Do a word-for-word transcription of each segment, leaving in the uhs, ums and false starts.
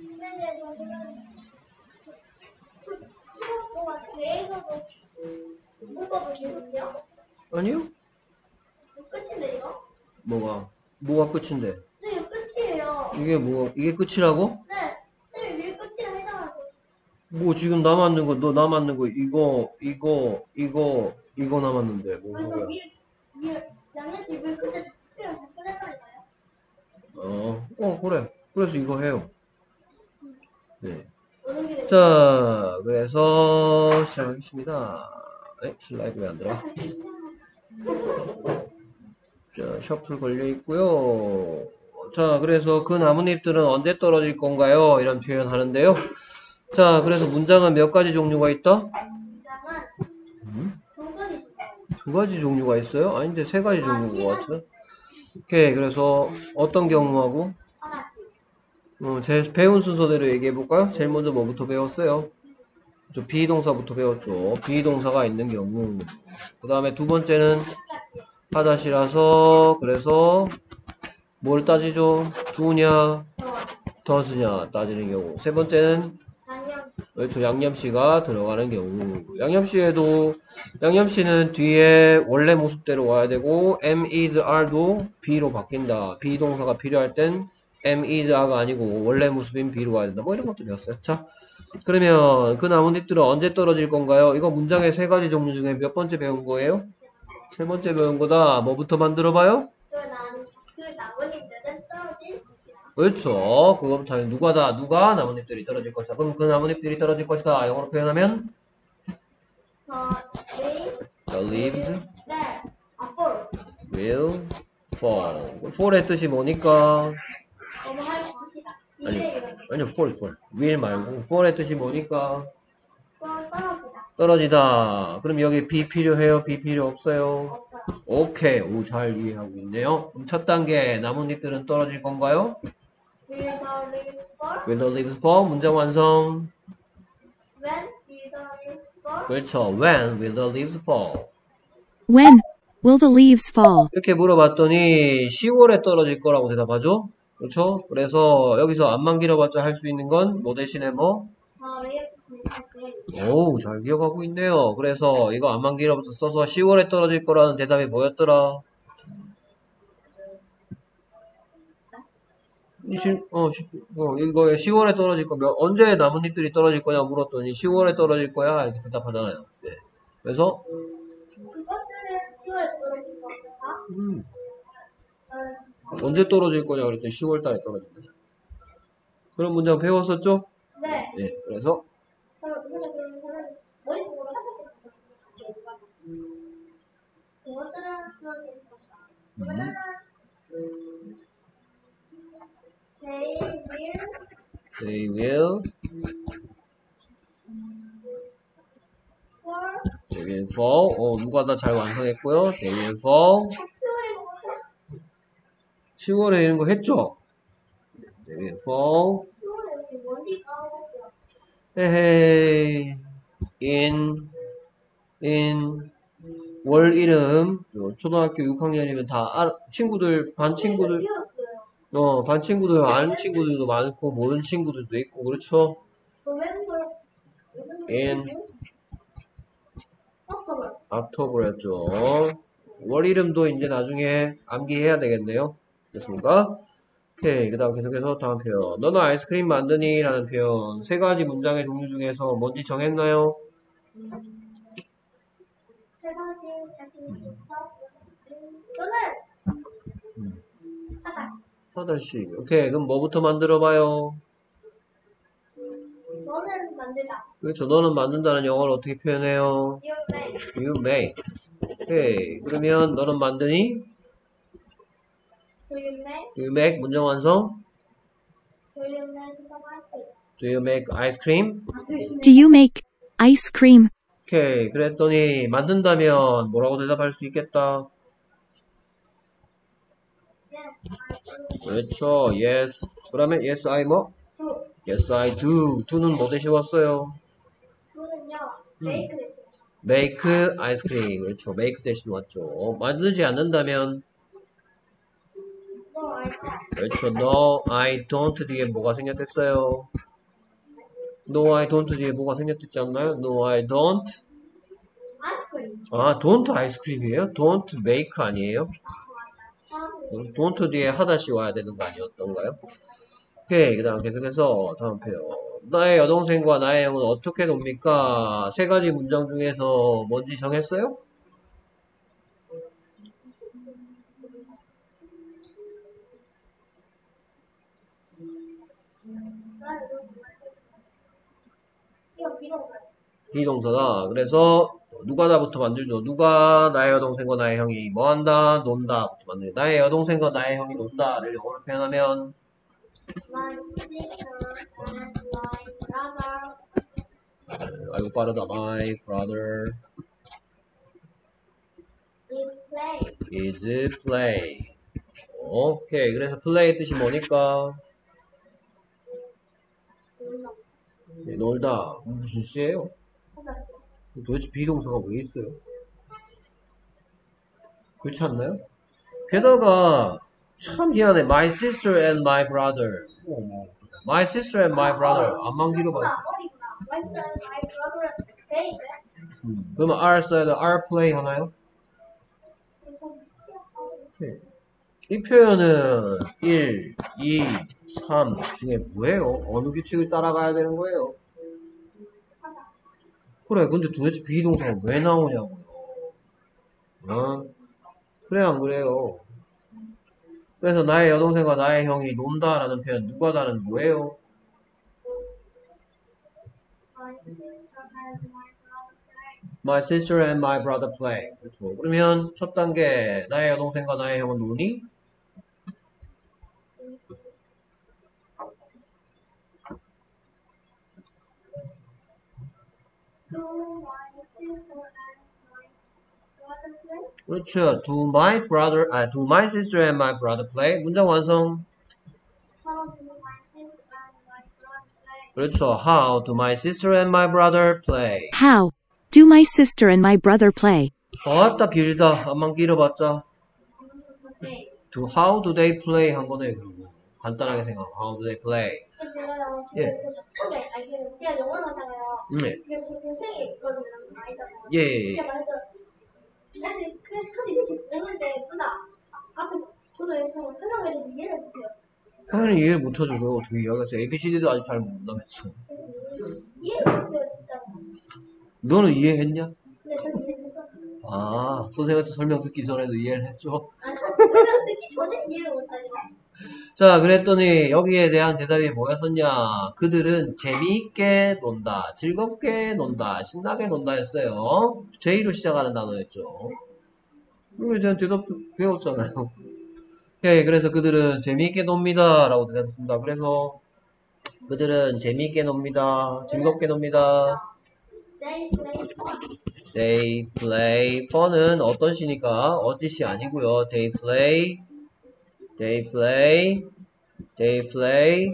근데 저는 수업과 대에서도 문법을 계속해요? 아니요? 이거 끝인데 이거? 뭐가? 뭐가 끝인데? 네, 이거 끝이에요. 이게 뭐, 이게 끝이라고? 네, 쌤이 밀 끝이라 해놔가지고. 뭐 지금 남았는 거, 너 남았는 거, 이거, 이거, 이거, 이거 남았는데, 뭔 아니, 저 소리야? 밀, 밀, 양념치 밀 끝에 수영 다 끝냈다니까요? 어, 어, 그래. 그래서 이거 해요. 네. 오는 길에. 자, 그래서 시작하겠습니다. 네, 슬라이드 왜 안 들어? 자, 셔플 걸려 있고요. 자, 그래서 그 나뭇잎들은 언제 떨어질 건가요? 이런 표현 하는데요. 자, 그래서 문장은 몇 가지 종류가 있다? 문장은 음? 두 가지. 두 가지 종류가 있어요? 아닌데 세 가지 아, 종류인 세 것 가지. 같아. 오케이, 그래서 어떤 경우하고? 하나씩. 어, 제 배운 순서대로 얘기해 볼까요? 제일 먼저 뭐부터 배웠어요? 저 비동사부터 배웠죠. 비동사가 있는 경우. 그 다음에 두 번째는 하다시라서 그래서 뭘 따지죠? 두냐, 더스냐 따지는 경우. 세 번째는 양념치. 그렇죠. 양념씨가 들어가는 경우. 양념씨에도 양념씨는 뒤에 원래 모습대로 와야 되고 am, is, are도 be로 바뀐다. 비동사가 필요할 땐 am, is, are가 아니고 원래 모습인 be로 와야 된다. 뭐 이런 것도 배웠어요. 자, 그러면 그 나뭇잎들은 언제 떨어질 건가요? 이거 문장의 세 가지 종류 중에 몇 번째 배운 거예요? 세 번째 배운 거다. 뭐부터 만들어 봐요? 그 나, 그 나뭇잎들은 떨어질 것이다. 그렇죠. 그거부터 하면 누가다. 누가 나뭇잎들이 떨어질 것이다. 그럼 그 나뭇잎들이 떨어질 것이다. 영어로 표현하면 The the leaves leaves 네. 아, fall. will fall. fall의 뜻이 뭐니까? 너무 할 것이다. 아니, 이래 이런. 아니요, fall, fall. will 말고 fall의 뜻이 뭐니까? fall 떨어지다. 떨어지다. 그럼 여기 be 필요해요? be 필요 없어요? 없어요. 오케이. 오, 잘 이해하고 있네요. 그럼 첫 단계 나뭇잎들은 떨어질 건가요? Will the leaves fall? will the leaves fall? 문장 완성. When will the leaves fall? 그렇죠. when will the leaves fall? When will the leaves fall? 이렇게 물어봤더니 시월에 떨어질 거라고 대답하죠. 그렇죠? 그래서 여기서 안만 길어봤자 할 수 있는 건 뭐 대신에 뭐? The leaves will 오우, 잘 기억하고 있네요. 그래서 이거 안만 길어봤자 써서 시월에 떨어질 거라는 대답이 뭐였더라? 시, 어, 시, 어, 이거 시월에 떨어질 거, 몇, 언제 나뭇잎들이 떨어질 거냐 물었더니 시월에 떨어질 거야 이렇게 대답하잖아요. 네. 그래서 그것들은 시월에 떨어질 것이다. 음, 언제 떨어질 거냐 그랬더니 시월 달에 떨어진다. 그런 문장 배웠었죠? 네. 네. 그래서 저는 그거는 저는 머릿속으로 하나씩 그것들은 떨어질 것이다. 그러면은 they will they will fall. they will fall. 어, 누가 다 잘 완성했고요. they will fall. 시월에 거 시월에 이런 거 했죠? they will fall. 시월에 무슨 뭔지 까먹었어요. 헤헤이. in in 월 이름 초등학교 육 학년이면 다 알아, 친구들 반 친구들 뛰었어요. 어, 반 친구들 아는 친구들도 많고 모르는 친구들도 있고 그렇죠? 노벰버 in 옥토버. october였죠. 월 이름도 이제 나중에 암기해야 되겠네요. 됐습니까? 오케이. 그 다음 계속해서 다음 표현. 너는 아이스크림 만드니? 라는 표현. 세 가지 문장의 종류 중에서 뭔지 정했나요? 세 가지 저는 음. 하나씩. 하나씩. 오케이. 그럼 뭐부터 만들어봐요? 너는 만들다. 그렇죠. 너는 만든다는 영어를 어떻게 표현해요? You make. You make. 오케이. 그러면 너는 만드니? Do you make? You make. 문장 완성. Do you make some ice cream? Do you make ice cream? 아, do you make? Do you make ice cream? 오케이. 그랬더니 만든다면 뭐라고 대답할 수 있겠다? Yes, I do. 그렇죠. Yes. 그러면 yes, I 뭐? Do. Yes, I do. do는 뭐 대신 왔어요? do는요. make 를 make ice cream. 그렇죠. make 대신 왔죠. 만들지 않는다면 No my car. 그렇죠. No, I don't 뒤에 뭐가 생략됐어요? No, I don't 뒤에 뭐가 생략됐지 않나요? No, I don't. Ice cream. 아, don't 아이스크림이에요? Don't make 아니에요? don't 뒤에 하다시 와야 되는 거 아니었던가요? 오케이, 그 다음 계속해서 다음 표현. 나의 여동생과 나의 형은 어떻게 놉니까? 세 가지 문장 중에서 뭔지 정했어요? 이거 비동사. 비동사다. 그래서 누가 다부터 만들죠? 누가 나의 여동생과 나의 형이 뭐 한다? 논다 부터 만들죠. 나의 여동생과 나의 형이 논다를 영어로 표현하면 My sister and my brother. 아이고 빠르다. My brother Is play. is play. 오케이. 그래서 play 뜻이 뭐니까? 네, 놀다. 무슨 시예요? 혼났어. 도대체 비동사가 왜 있어요? 그렇지 않나요? 게다가 참 희한해. My sister and my brother. 어머. My sister and my brother. 안만 길어봐. 어리구나. My sister and my brother play. 음. 그러면 R 써야 돼. R play 하나요? 오케이. 이 표현은 일, 이, 삼 중에 뭐예요? 어느 규칙을 따라가야 되는 거예요? 그래, 근데 도대체 비동사가 왜 나오냐고요. 어? 그래, 안 그래요? 그래서 나의 여동생과 나의 형이 논다라는 표현, 누가 다는 뭐예요? My sister and my brother play. My sister and my brother play. 그렇죠. 그러면 첫 단계, 나의 여동생과 나의 형은 노니? Do my sister and my brother play? 그렇죠. Do my brother, 아, do my sister and my brother play? 문장 완성. How do my sister and my brother play? 그렇죠. How do my sister and my brother play? How do my sister and my brother play? 아따 길다. 안만 길어봤자. 네. Do how do they play 한 번에 그리고 간단하게 생각. How do they play? 제가요 예. 지금 좀 처음에 알기는 제가 영어를 하다가요. 네. 지금 제 동생이 있거든요. 저 아이잖아요. 예, 예, 예. 그냥 말해서 사실 클래스 카드 이렇게 보냈는데 누나 아, 앞에서 저도 이렇게 하고 설명해도 이해를 못해요. 당연히 이해를 못하죠. 그거 어떻게 이해하겠어요? 에이비씨디도 아직 잘 모른다면서. 이해를 못해요 진짜. 너는 이해했냐? 근데 전 이해 못해요. 아, 선생님한테 설명 듣기 전에도 이해를 했죠? 아 설명 듣기 전에 이해를 못하죠. 자, 그랬더니 여기에 대한 대답이 뭐였었냐? 그들은 재미있게 논다, 즐겁게 논다, 신나게 논다 했어요. J로 시작하는 단어였죠. 여기에 대한 대답도 배웠잖아요. 오케이, 그래서 그들은 재미있게 놉니다 라고 대답했습니다. 그래서 그들은 재미있게 놉니다, 즐겁게 놉니다. They play fun. They play fun은 어떤 시니까 어디시 아니고요. They play, they play, they play,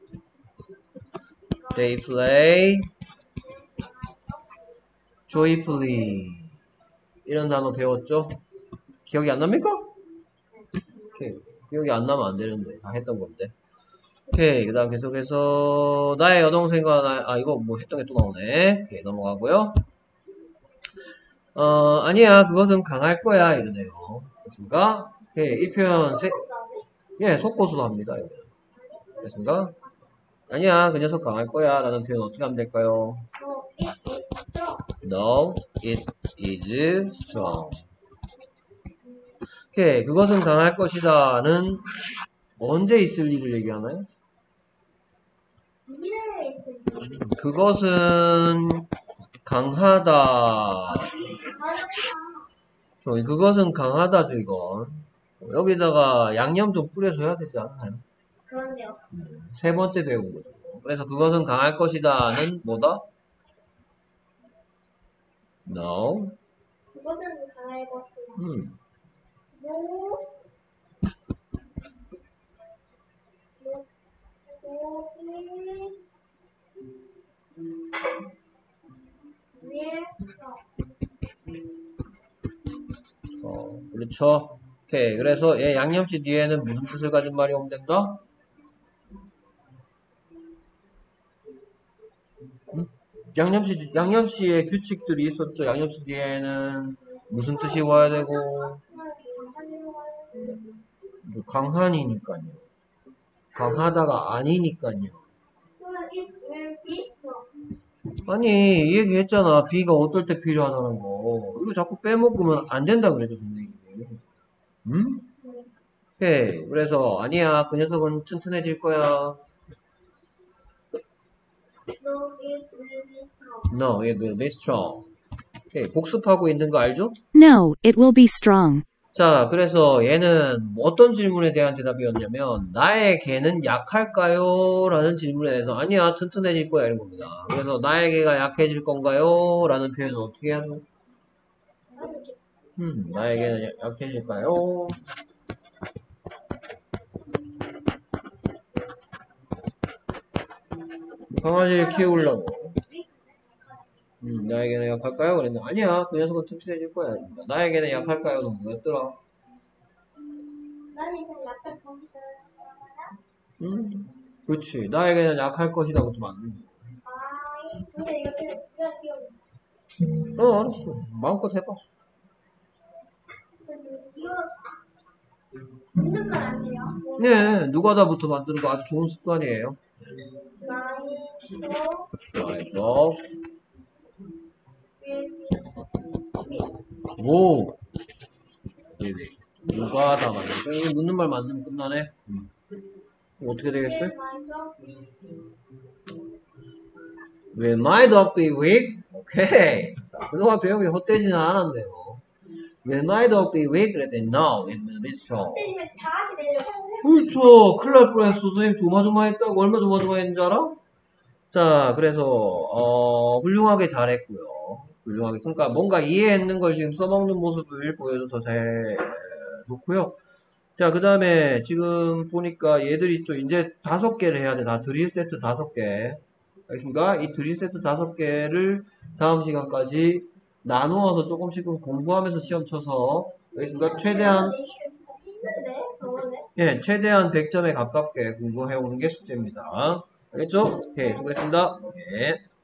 they play joyfully 이런 단어 배웠죠? 기억이 안 납니까? 오케이. 기억이 안 나면 안 되는데 다 했던 건데. 오케이. 그 다음 계속해서 나의 여동생과 나, 아 이거 뭐 했던 게 또 나오네. 오케이 넘어가고요. 어 아니야 그것은 강할 거야 이러네요. 됐습니까? 오케이. 이 표현 세, 예 속고수도 합니다. 이거. 됐습니까? 아니야 그 녀석 강할 거야 라는 표현 어떻게 하면 될까요? No, it is strong. No, it is strong. 오케이, 그것은 강할 것이다는 언제 있을 일을 얘기하나요? 미래에 있을 때. 그것은 강하다. 저기 그것은 강하다죠 이건. 여기다가 양념 좀 뿌려서 해야 되지 않나요? 그런데요. 세 번째 배운 거죠. 그래서 그것은 강할 것이다는 뭐다? No. 그것은 강할 것이다. 음. No. No. No. Will strong. 어, 그렇죠. 오케이. 그래서 얘 양념시 뒤에는 무슨 뜻을 가진 말이 오면 된다? 응? 양념시, 양념시의 규칙들이 있었죠. 양념시 뒤에는 무슨 뜻이 와야 되고, 뭐 강한이니까요. 강하다가 아니니까요. 그러면 it will be strong. 아니, 이 얘기 했잖아. B가 어떨 때 필요하다는 거. 이거 자꾸 빼먹으면 안 된다 그랬죠, 선생님이. 응? 오케이. 그래서, 아니야. 그 녀석은 튼튼해질 거야. No, it will be strong. No, it will be strong. 오케이. 복습하고 있는 거 알죠? No, it will be strong. 자, 그래서 얘는 어떤 질문에 대한 대답이었냐면, 나의 개는 약할까요? 라는 질문에 대해서, 아니야, 튼튼해질 거야. 이런 겁니다. 그래서, 나의 개가 약해질 건가요? 라는 표현은 어떻게 하죠? 음, 나의 개는 약- 약해질까요? 강아지를 키우려고. 음, 나에게는 약할까요? 그랬는데, 아니야, 그 녀석은 튼튼해질 거야. 나에게는 약할까요?는 뭐였더라? 나는 그냥 약간 거기서 음, 그렇지. 나에게는 약할 것이다. 그것도 맞는 아, 근데 이렇게 이거 지금 거. 어, 알았어. 마음껏 해봐. 이거 있는 말 아니에요? 네, 누가다부터 만드는 거 아주 좋은 습관이에요. 나이 소 그래서, will be 오! 네네. 누가다 만들어. 이거 묻는 말 만들면 끝나네. 음. 그럼 어떻게 되겠어요? Will my dog be weak? 오케이. 자, 그동안 배운 게 헛되지는 않았네요. Will my dog be weak? 그랬더니 No, it will be strong. 때리면 다 다시 내려고. 그렇죠. 큰일 날 뻔했어. 선생님 조마조마했다고 얼마 조마조마했는지 알아? 자, 그래서 어, 훌륭하게 잘했고요. 훌륭하게. 그러니까 뭔가 이해했는 걸 지금 써먹는 모습을 보여줘서 잘 좋고요. 자, 그 다음에 지금 보니까 얘들 있죠. 이제 다섯 개를 해야 돼. 다 드릴 세트 다섯 개. 알겠습니까? 이 드릴 세트 다섯 개를 다음 시간까지 나누어서 조금씩은 공부하면서 시험 쳐서 알겠습니까? 최대한 내기는 진짜 힘든데 저번에. 예, 최대한 백 점에 가깝게 공부해 오는 게 숙제입니다. 알겠죠? 오케이, 수고했습니다. 예.